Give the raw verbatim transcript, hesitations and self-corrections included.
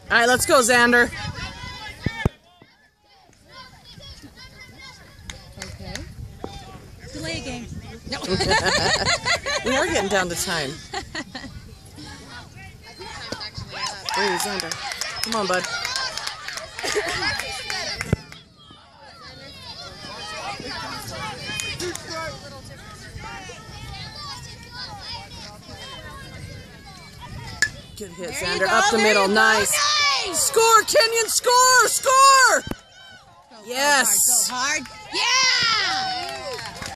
All right, let's go, Xander. Okay. Delay a game. No. We are getting down to time. Hey, Xander. Come on, bud. Good hit, Xander. Go, Up the middle. Nice. nice. Score, Kenyon. Score. Score. Go, Yes. Go hard. Go hard. Yeah.